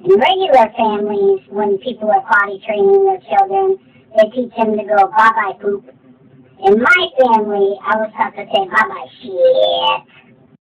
In regular families, when people are potty training their children, they teach them to go bye-bye poop. In my family, I was taught to say bye-bye shit.